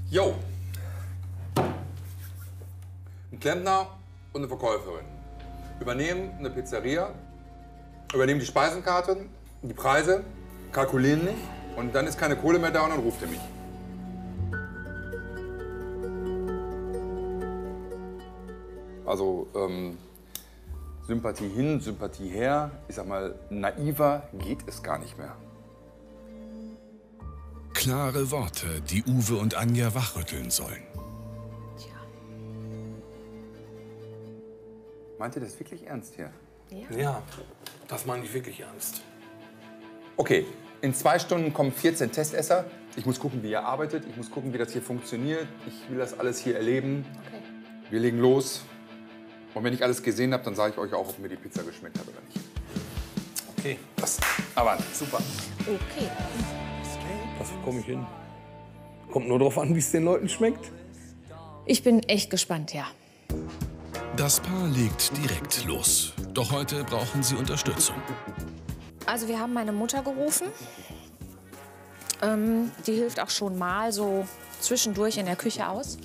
Jo. Ein Klempner und eine Verkäuferin übernehmen eine Pizzeria, übernehmen die Speisenkarte, die Preise, kalkulieren nicht und dann ist keine Kohle mehr da und dann ruft er mich. Also Sympathie hin, Sympathie her. Ich sag mal, naiver geht es gar nicht mehr. Klare Worte, die Uwe und Anja wachrütteln sollen. Meint ihr das wirklich ernst hier? Ja, das meine ich wirklich ernst. Okay, in 2 Stunden kommen 14 Testesser. Ich muss gucken, wie ihr arbeitet. Ich muss gucken, wie das hier funktioniert. Ich will das alles hier erleben. Okay. Wir legen los. Und wenn ich alles gesehen habe, dann sage ich euch auch, ob mir die Pizza geschmeckt hat oder nicht. Okay. Aber super. Okay. Dafür komme ich hin. Kommt nur darauf an, wie es den Leuten schmeckt. Ich bin echt gespannt, ja. Das Paar legt direkt los. Doch heute brauchen sie Unterstützung. Also wir haben meine Mutter gerufen. Die hilft auch schon mal so zwischendurch in der Küche aus.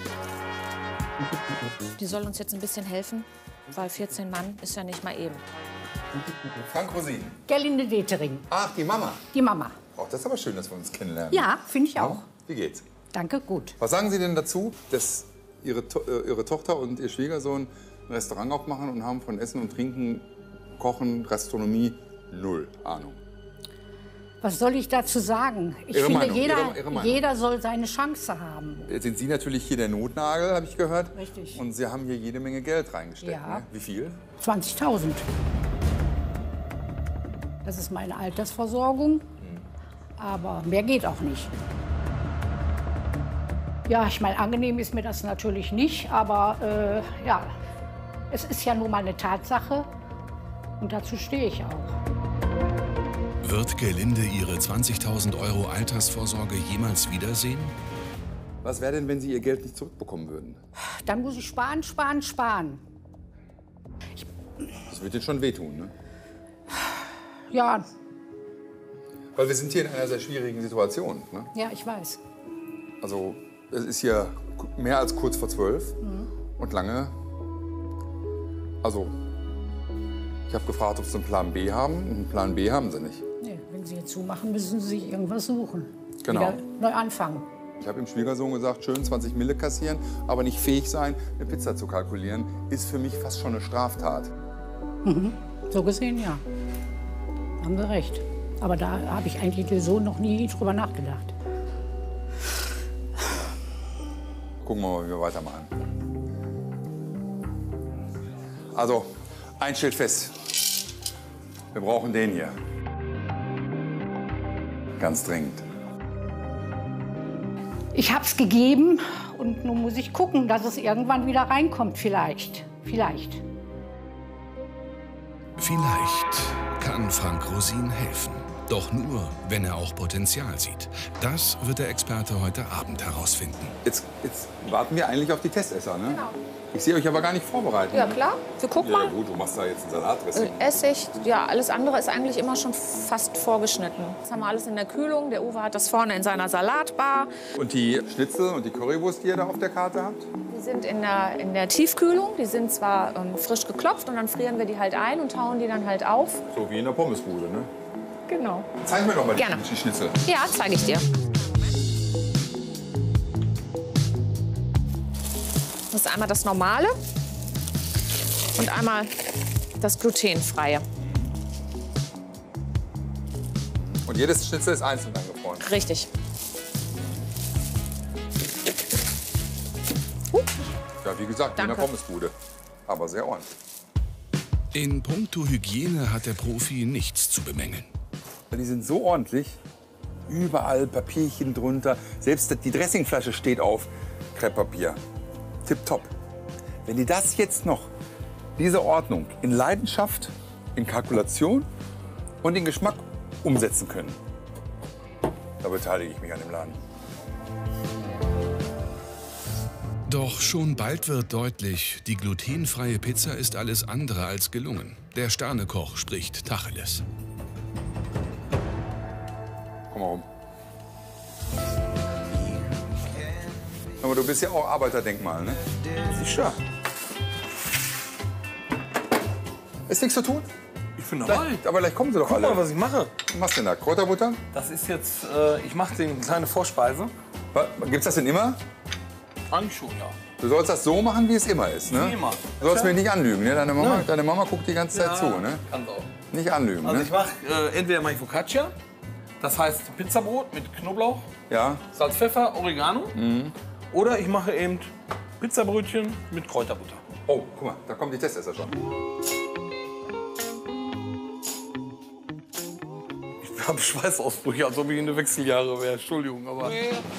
Die soll uns jetzt ein bisschen helfen, weil 14 Mann ist ja nicht mal eben. Frank Rosin. Gerlinde Detering. Ach, die Mama. Die Mama. Oh, das ist aber schön, dass wir uns kennenlernen. Ja, finde ich auch. Wie geht's? Danke, gut. Was sagen Sie denn dazu, dass Ihre Tochter und Ihr Schwiegersohn ein Restaurant aufmachen und haben von Essen und Trinken, Kochen, Gastronomie 0 Ahnung? Was soll ich dazu sagen? Ich Ihre finde, Meinung, Ihre Meinung. jeder soll seine Chance haben. Jetzt sind Sie natürlich hier der Notnagel, habe ich gehört. Richtig. Und Sie haben hier jede Menge Geld reingesteckt. Ja. Ne? Wie viel? 20.000. Das ist meine Altersversorgung. Aber mehr geht auch nicht. Ja, ich meine, angenehm ist mir das natürlich nicht. Aber ja, es ist ja nun mal eine Tatsache. Und dazu stehe ich auch. Wird Gerlinde ihre 20.000 € Altersvorsorge jemals wiedersehen? Was wäre denn, wenn Sie Ihr Geld nicht zurückbekommen würden? Dann muss ich sparen, sparen, sparen. Das wird Ihnen schon wehtun, ne? Ja, Weil wir sind hier in einer sehr schwierigen Situation. Ne? ja, ich weiß. Also es ist hier mehr als kurz vor 12 und lange. Also ich habe gefragt, ob Sie einen Plan B haben. Und einen Plan B haben Sie nicht. Nee, wenn Sie jetzt zumachen, müssen Sie sich irgendwas suchen. Genau. Wieder neu anfangen. Ich habe dem Schwiegersohn gesagt, schön 20 Mille kassieren, aber nicht fähig sein, eine Pizza zu kalkulieren, ist für mich fast schon eine Straftat. So gesehen, ja. Haben Sie recht. Aber da habe ich eigentlich so noch nie drüber nachgedacht. Gucken wir mal, wie wir weitermachen. Also, eins steht fest. Wir brauchen den hier. Ganz dringend. Ich habe es gegeben und nun muss ich gucken, dass es irgendwann wieder reinkommt, vielleicht. Vielleicht. Vielleicht kann Frank Rosin helfen. Doch nur, wenn er auch Potenzial sieht. Das wird der Experte heute Abend herausfinden. Jetzt warten wir eigentlich auf die Testesser, ne? Genau. Ich sehe euch aber gar nicht vorbereitet. Ja, klar. Wir gucken Ja, mal. gut, du machst da jetzt einen Salatdressing. Essig, ja, alles andere ist eigentlich immer schon fast vorgeschnitten. Das haben wir alles in der Kühlung. Der Uwe hat das vorne in seiner Salatbar. Und die Schnitzel und die Currywurst, die ihr da auf der Karte habt? Die sind in der Tiefkühlung. Die sind zwar frisch geklopft und dann frieren wir die halt ein und tauen die dann halt auf. So wie in der Pommesbude, ne? Genau. Zeig mir doch mal Gerne. die Schnitzel. Ja, zeige ich dir. Das ist einmal das Normale und einmal das Glutenfreie. Und jedes Schnitzel ist einzeln angefroren. Richtig. Ja, wie gesagt, wie in der Danke. Pommesbude. Aber sehr ordentlich. In puncto Hygiene hat der Profi nichts zu bemängeln. Die sind so ordentlich. Überall Papierchen drunter. Selbst die Dressingflasche steht auf Krepppapier. Tipptopp. Wenn die das jetzt noch, diese Ordnung, in Leidenschaft, in Kalkulation und in Geschmack umsetzen können, da beteilige ich mich an dem Laden. Doch schon bald wird deutlich, die glutenfreie Pizza ist alles andere als gelungen. Der Sternekoch spricht Tacheles. Komm mal rum. Aber du bist ja auch Arbeiterdenkmal, ne? Sicher. Ist nichts zu tun? Ich bin dabei. Aber gleich kommen sie doch Guck alle. mal, was ich mache. Was machst du denn da? Kräuterbutter? Das ist jetzt, ich mache den kleine Vorspeise. Gibt's das denn immer? Eigentlich schon, ja. Du sollst das so machen, wie es immer ist, ne? Wie immer. Du sollst mir nicht anlügen, ne? Deine Mama guckt die ganze Zeit zu, ne? Kann auch. Nicht anlügen, Also ne? ich mache entweder mache ich Focaccia, das heißt Pizzabrot mit Knoblauch, Ja. Salz, Pfeffer, Oregano. Oder ich mache eben Pizzabrötchen mit Kräuterbutter. Oh, guck mal, da kommen die Testesser schon. Ich habe Schweißausbrüche, als ob ich in den Wechseljahre wäre. Entschuldigung, aber...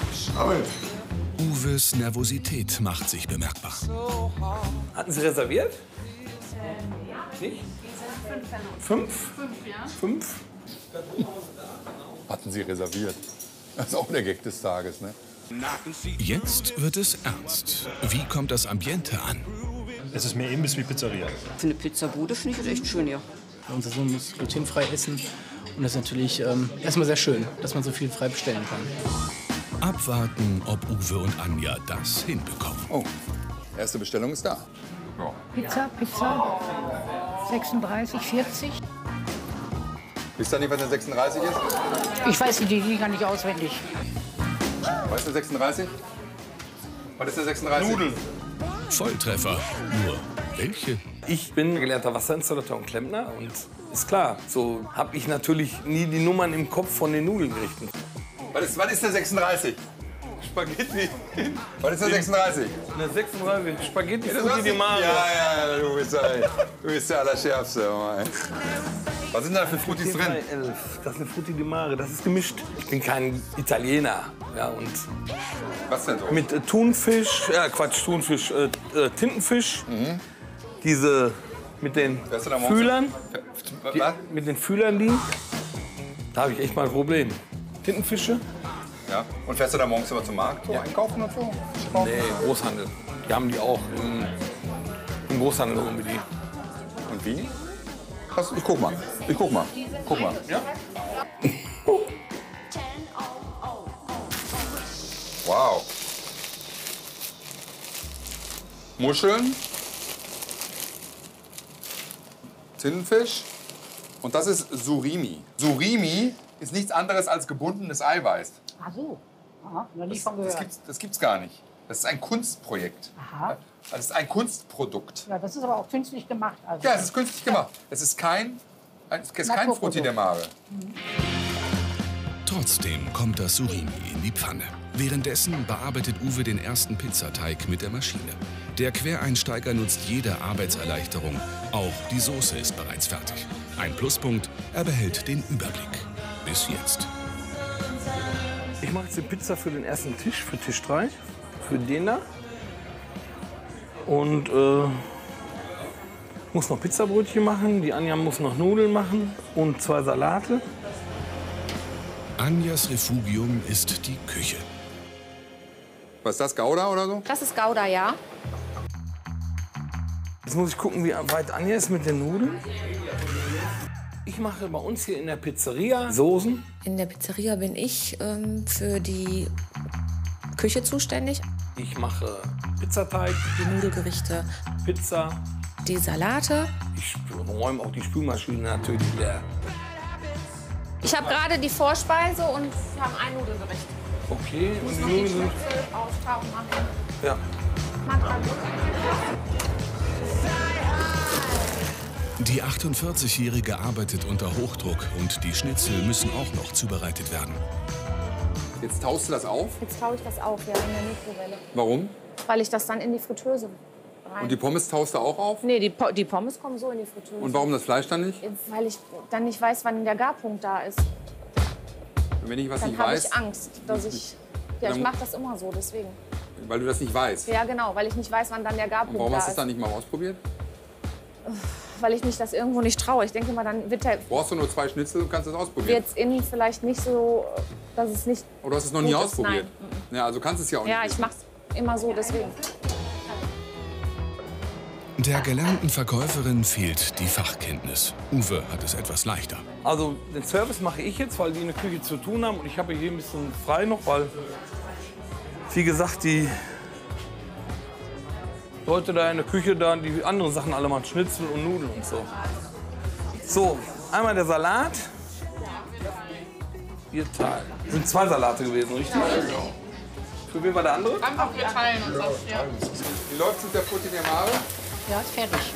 Uwes Nervosität macht sich bemerkbar. Hatten Sie reserviert? Nicht? 5? 5, ja. 5? Hatten sie reserviert. Das ist auch der Gag des Tages, ne? Jetzt wird es ernst. Wie kommt das Ambiente an? Es ist mehr Imbiss wie Pizzeria. Für eine Pizzabude finde ich das echt schön, ja. Unser Sohn muss glutenfrei essen. Und das ist natürlich erstmal sehr schön, dass man so viel frei bestellen kann. Abwarten, ob Uwe und Anja das hinbekommen. Oh, erste Bestellung ist da. Ja. Pizza, 36, 40. Wisst ihr nicht, was eine 36 ist? Ich weiß die Liga nicht auswendig. Weißt du 36? Was ist eine 36? Nudeln. Volltreffer. Nur welche? Ich bin gelernter Wasserinstallateur und Klempner und ist klar, so habe ich natürlich nie die Nummern im Kopf von den Nudelgerichten. Was ist eine 36? Spaghetti. Was ist eine 36? Eine 36 Spaghetti Frutti di Mare. Ja, du bist der Allerschärfste. Mann. Was sind da für Frutis drin? 11. Das ist eine Frutti di Mare, das ist gemischt. Ich bin kein Italiener. Ja, und Was denn so? mit Thunfisch, Thunfisch, Tintenfisch. Diese mit den Wer ist denn da morgens? Fühlern. Was? Mit den Fühlern die. Da habe ich echt mal ein Problem. Tintenfische? Ja. Und fährst du da morgens immer zum Markt so einkaufen und so? Nee, Großhandel. Die haben die auch im Großhandel holen wir die. Und wie? Ich guck mal. Guck mal. Ja? Wow. Muscheln. Tintenfisch. Und das ist Surimi. Surimi ist nichts anderes als gebundenes Eiweiß. Ach so. Aha, noch nie von gehört. Das gibt's gar nicht. Das ist ein Kunstprojekt. Aha. Das ist ein Kunstprodukt. Ja, das ist aber auch künstlich gemacht. Also. Ja, es ist künstlich gemacht. Es ist kein Frutti di Mare. Trotzdem kommt das Surimi in die Pfanne. Währenddessen bearbeitet Uwe den ersten Pizzateig mit der Maschine. Der Quereinsteiger nutzt jede Arbeitserleichterung. Auch die Soße ist bereits fertig. Ein Pluspunkt, er behält den Überblick. Bis jetzt. Ich mache jetzt die Pizza für den ersten Tisch, für Tisch 3. Für den da. Und muss noch Pizzabrötchen machen. Die Anja muss noch Nudeln machen und 2 Salate. Anjas Refugium ist die Küche. Was ist das, Gouda oder so? Das ist Gouda, ja. Jetzt muss ich gucken, wie weit Anja ist mit den Nudeln. Ich mache bei uns hier in der Pizzeria Soßen. In der Pizzeria bin ich für die Küche zuständig. Ich mache Pizzateig, Die Nudelgerichte, Pizza. die Salate. Ich räume auch die Spülmaschine natürlich leer. Ich habe gerade die Vorspeise und wir haben ein Nudelgericht. Okay, und die Noch die Nudeln sind... Schnitzel auftauchen machen. Ja. Die 48-Jährige arbeitet unter Hochdruck und die Schnitzel müssen auch noch zubereitet werden. Jetzt taust du das auf. Jetzt taue ich das auf, ja, in der Mikrowelle. Warum? Weil ich das dann in die Fritteuse rein... Und die Pommes taust du auch auf? Nee, die Pommes kommen so in die Fritteuse. Und warum das Fleisch dann nicht? Weil ich dann nicht weiß, wann der Garpunkt da ist. Wenn ich was Dann nicht habe weiß, ich Angst, dass ich... Ja, ich Dann- mache das immer so, deswegen. weil du das nicht weißt. Ja, genau, weil ich nicht weiß, wann dann der Und Garpunkt warum da hast du es ist. dann nicht mal ausprobiert? Weil ich mich das irgendwo nicht traue. Ich denke mal, dann wird der Brauchst du nur 2 Schnitzel und kannst es ausprobieren. jetzt innen vielleicht nicht so, dass es nicht... Oder hast du es noch nie Gut ist, ausprobiert? Ja, also kannst du es ja auch Ja, nicht. ich mache es immer so, deswegen. Der gelernten Verkäuferin fehlt die Fachkenntnis. Uwe hat es etwas leichter. Also den Service mache ich jetzt, weil die in der Küche zu tun haben. Und ich habe hier ein bisschen frei noch, weil, wie gesagt, die Leute da in der Küche, da die anderen Sachen alle machen, Schnitzel und Nudeln und so. So, einmal der Salat. Wir teilen. Das sind 2 Salate gewesen, richtig? Ja. Für wen war der andere? Einfach, wir teilen uns das, ja. Wie läuft's mit der Frutti di Mare? Ja, ist fertig.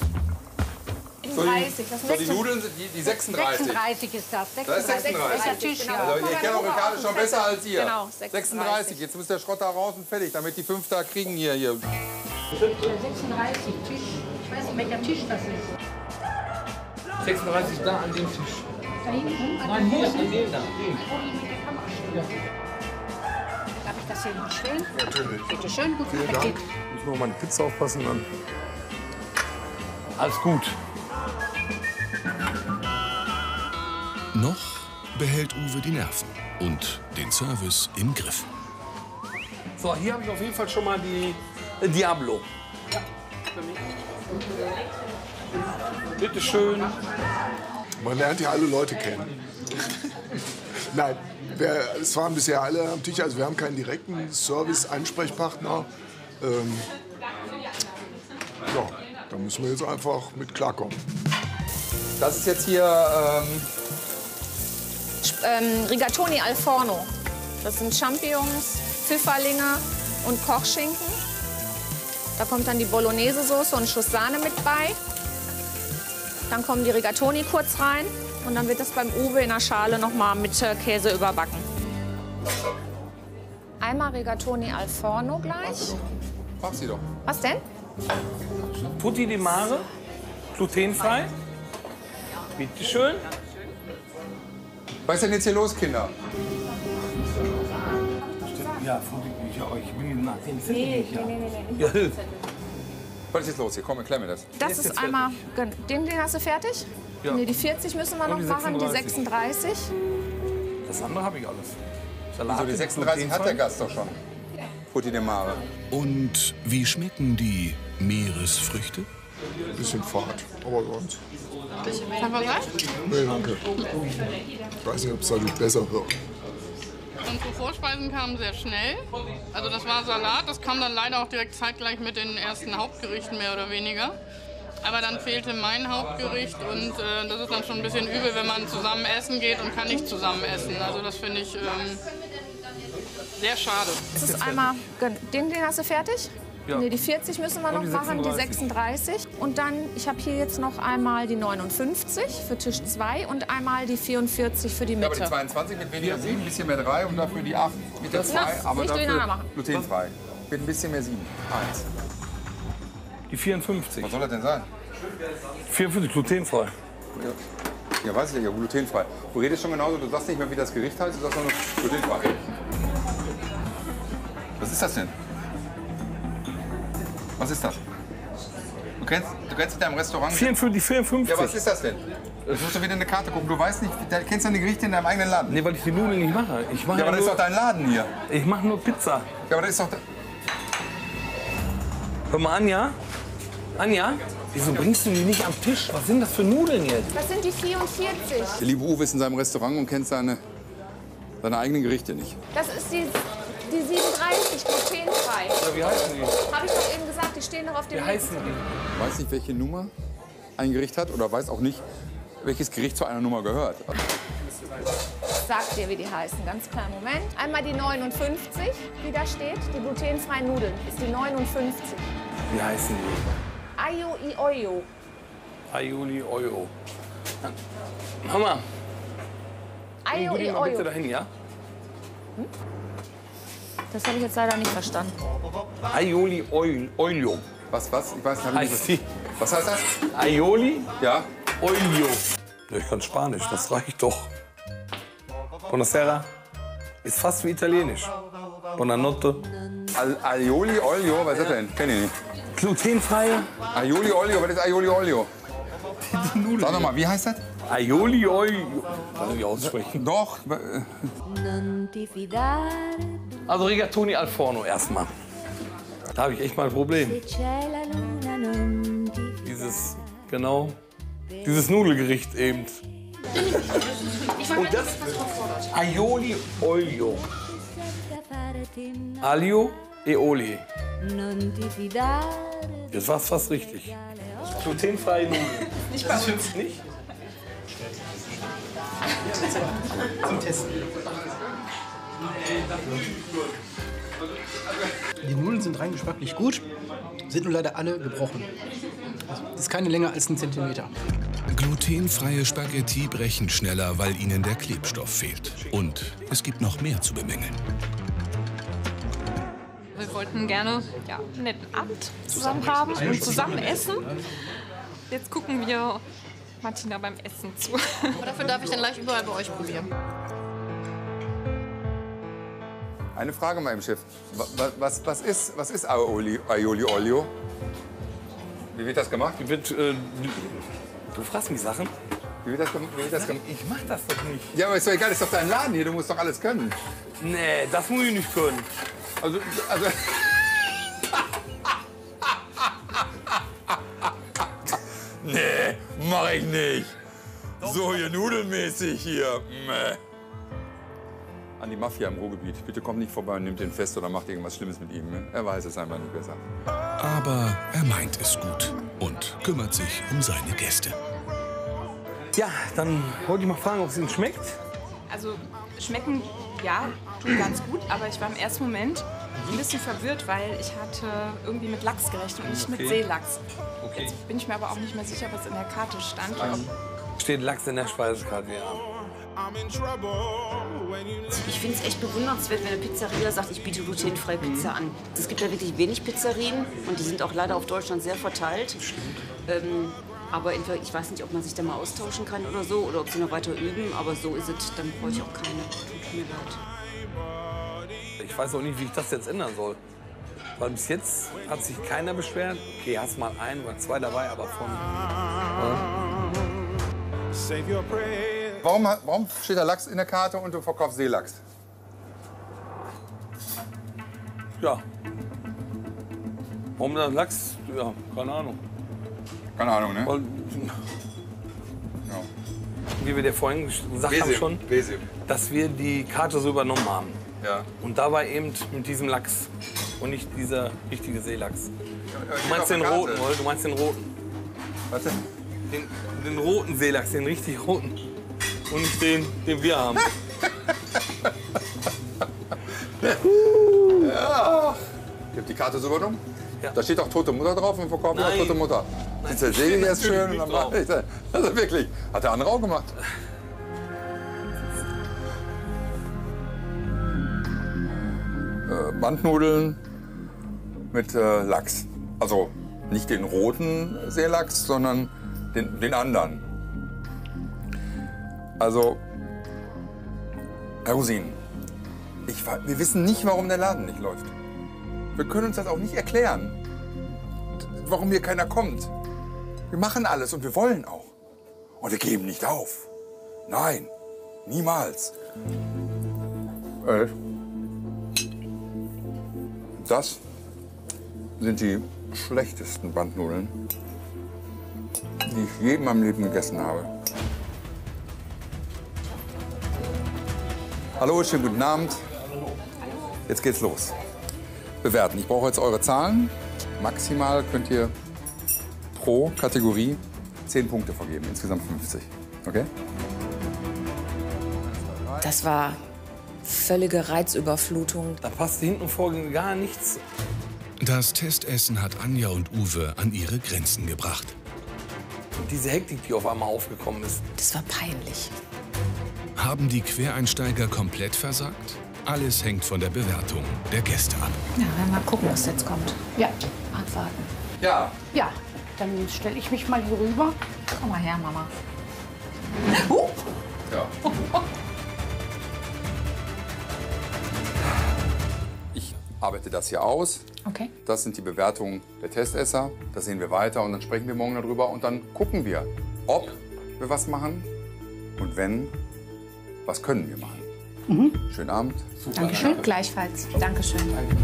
30, das So, die Nudeln sind die 36. 36 ist das. Das ist 36. Der Tisch, ja. Also, ihr kennt auch Ricardo schon besser als ihr. Genau, 36. Jetzt muss der Schrott da raus und fertig, damit die 5 da kriegen hier. 36 Tisch. Ich weiß nicht, welcher Tisch das ist. 36 da an dem Tisch. Da hinten? Nein, hier, an dem da. Darf ich das hier hinstellen? Natürlich. Bitte schön, gut Appetit. Muss nur mal die Pizza aufpassen, dann. Alles gut. Noch behält Uwe die Nerven und den Service im Griff. So, hier habe ich auf jeden Fall schon mal die Diablo. Bitte schön. Man lernt ja alle Leute kennen. Nein, es waren bisher alle am Tisch, also wir haben keinen direkten Service-Ansprechpartner. Ja, da müssen wir jetzt einfach mit klarkommen. Das ist jetzt hier Rigatoni al Forno. Das sind Champignons, Pfifferlinge und Kochschinken. Da kommt dann die Bolognese-Soße und ein Schuss Sahne mit bei. Dann kommen die Rigatoni kurz rein und dann wird das beim Uwe in der Schale noch mal mit Käse überbacken. Einmal Rigatoni al Forno gleich. Mach sie doch. Was denn? Frutti di Mare, glutenfrei. Bitte schön. Was ist denn jetzt hier los, Kinder? Ja, ich bin nach dem nee. Ja. Was ist jetzt los hier? Komm, erklär mir das. Das ist einmal, den hast du fertig? Ja. Nee, die 40 müssen wir noch die machen, die 36. 36. Das andere habe ich alles. Salat, Also die 36 hat der Gast doch schon. Frutti di Mare. Und wie schmecken die Meeresfrüchte? Bisschen Fahrt, aber sonst. Kann man sagen? Nee, danke. Ich weiß nicht, ob es dadurch besser wird. Unsere Vorspeisen kamen sehr schnell. Also das war Salat, das kam dann leider auch direkt zeitgleich mit den ersten Hauptgerichten mehr oder weniger. Aber dann fehlte mein Hauptgericht und das ist dann schon ein bisschen übel, wenn man zusammen essen geht und kann nicht zusammen essen. Also das finde ich sehr schade. Das ist einmal, den hast du fertig? Ja. Nee, die 40 müssen wir noch die machen, die 36. 36. Und dann, ich habe hier jetzt noch einmal die 59 für Tisch 2 und einmal die 44 für die Ja, Mitte. aber die 22 mit weniger 7, ein bisschen mehr 3 und dafür die 8 mit der 2, aber nicht durcheinander dafür machen. glutenfrei. Mit ein bisschen mehr 7. 1. Die 54. Was soll das denn sein? 54 glutenfrei. Ja, weiß ich ja, glutenfrei. Du redest schon genauso, du sagst nicht mehr, wie das Gericht heißt, du sagst nur glutenfrei. Was ist das denn? Was ist das? Du kennst in deinem Restaurant... 54. Ja, was ist das denn? Du musst doch wieder in eine Karte gucken. Du weißt nicht, du kennst deine Gerichte in deinem eigenen Laden. Nee, weil ich die Nudeln nicht mache. Ich mache Ja, aber das ist doch dein Laden hier. Ich mache nur Pizza. Ja, aber das ist doch... Hör mal, Anja. Anja, wieso bringst du die nicht am Tisch? Was sind das für Nudeln jetzt? Das sind die 44. Der liebe Uwe ist in seinem Restaurant und kennt seine eigenen Gerichte nicht. Das ist die 37, glutenfrei. Ja, wie heißen die? Habe ich doch eben gesagt, die stehen doch auf dem Wie heißen die? Weiß nicht, welche Nummer ein Gericht hat oder weiß auch nicht, welches Gericht zu einer Nummer gehört. Ich sag dir, wie die heißen. Ganz kleinen Moment. Einmal die 59, die da steht. Die glutenfreien Nudeln ist die 59. Wie heißen die? Ayo i Oyo. Aioli Euro. Mama, Ayo bring du die i mal bitte Oyo. dahin, ja? Das habe ich jetzt leider nicht verstanden. Aioli Olio. Was? Ich weiß nicht. Heißt die? Was heißt das? Aioli Ja? Olio. Ja, ich kann Spanisch, das reicht doch. Buonasera. Ist fast wie Italienisch. Buonanotte. Aioli Olio, was ist das denn? Kenn ich nicht. Glutenfreie Aioli Olio, was ist Aioli Olio? Sag noch mal, wie heißt das? Aioli Olio. Kann ich nicht aussprechen. Doch. Also Rigatoni al Forno erstmal. Da habe ich echt mal ein Problem. Dieses Nudelgericht eben. Und das Aioli Olio. Aglio e Oli. Jetzt war es fast richtig. Glutenfreie Nudeln. Nicht bei uns. Nicht? Zum Testen. Die Nudeln sind rein geschmacklich gut, sind nur leider alle gebrochen. Das ist keine länger als 1 Zentimeter. Glutenfreie Spaghetti brechen schneller, weil ihnen der Klebstoff fehlt. Und es gibt noch mehr zu bemängeln. Wir wollten gerne einen netten Abend zusammen haben und zusammen essen. Jetzt gucken wir Martina beim Essen zu. Aber dafür darf ich dann gleich überall bei euch probieren. Eine Frage mal im Chef. Was ist Aioli Olio? Wie wird das gemacht? Du fragst mich Sachen. Wie wird das gemacht? Ich mach das doch nicht. Ja, aber ist doch egal, das ist doch dein Laden hier, du musst doch alles können. Nee, das muss ich nicht können. Also nee, mach ich nicht. So hier nudelmäßig hier. Mäh. An die Mafia im Ruhrgebiet. Bitte kommt nicht vorbei und nimmt den fest oder macht irgendwas Schlimmes mit ihm. Ne? Er weiß es einfach nicht besser. Aber er meint es gut und kümmert sich um seine Gäste. Ja, dann wollte ich mal fragen, ob es Ihnen schmeckt. Also schmecken, ja, tun ganz gut, aber ich war im ersten Moment ein bisschen verwirrt, weil ich hatte irgendwie mit Lachs gerechnet und nicht mit Seelachs. Okay. Jetzt bin ich mir aber auch nicht mehr sicher, was in der Karte stand. Steht Lachs in der Speisekarte, ja. Ich finde es echt bewundernswert, wenn eine Pizzeria sagt, ich biete glutenfreie Pizza an. Es gibt ja wirklich wenig Pizzerien und die sind auch leider auf Deutschland sehr verteilt. Aber entweder, ich weiß nicht, ob man sich da mal austauschen kann oder so, oder ob sie noch weiter üben, aber so ist es, dann brauche ich auch keine. Tut mir leid. Ich weiß auch nicht, wie ich das jetzt ändern soll. Weil bis jetzt hat sich keiner beschwert. Okay, hast mal 1 oder 2 dabei, aber von... Warum steht da Lachs in der Karte und du verkaufst Seelachs? Ja. Warum dann Lachs? Ja, keine Ahnung. Keine Ahnung, ne? Weil, Ja. wie wir dir vorhin gesagt haben schon, dass wir die Karte so übernommen haben. Ja. Und da war eben mit diesem Lachs und nicht dieser richtige Seelachs. Du meinst den roten, oder? Du meinst den roten. Was denn? Den roten Seelachs, den richtig roten. Und nicht den wir haben. Ja. Ihr habt die Karte so übernommen? Ja. Da steht auch tote Mutter drauf und verkauft auch tote Mutter. Dann zersäge ich jetzt schön und dann mache ich das. Also wirklich, hat der andere auch gemacht. Bandnudeln mit Lachs. Also nicht den roten Seelachs, sondern den anderen. Also, Herr Rosin, wir wissen nicht, warum der Laden nicht läuft. Wir können uns das auch nicht erklären, warum hier keiner kommt. Wir machen alles und wir wollen auch. Und wir geben nicht auf. Nein, niemals. Das sind die schlechtesten Bandnudeln, die ich je in meinem Leben gegessen habe. Hallo, schönen guten Abend. Jetzt geht's los. Bewerten. Ich brauche jetzt eure Zahlen. Maximal könnt ihr pro Kategorie 10 Punkte vergeben, insgesamt 50. Okay? Das war völlige Reizüberflutung. Da passte hinten und vorne gar nichts. Das Testessen hat Anja und Uwe an ihre Grenzen gebracht. Und diese Hektik, die auf einmal aufgekommen ist. Das war peinlich. Haben die Quereinsteiger komplett versagt? Alles hängt von der Bewertung der Gäste ab. Ja, werden wir mal gucken, was jetzt kommt. Ja, Abwarten. Ja. ja, dann stelle ich mich mal hier rüber. Komm mal her, Mama. Ja. Ich arbeite das hier aus. Okay. Das sind die Bewertungen der Testesser. Das sehen wir weiter und dann sprechen wir morgen darüber und dann gucken wir, ob wir was machen und wenn, was können wir machen. Schönen Abend. Super. Dankeschön. Gleichfalls. Dankeschön.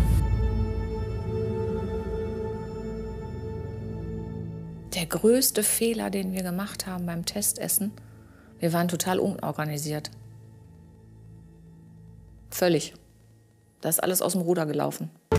Der größte Fehler, den wir gemacht haben beim Testessen, wir waren total unorganisiert. Völlig. Da ist alles aus dem Ruder gelaufen.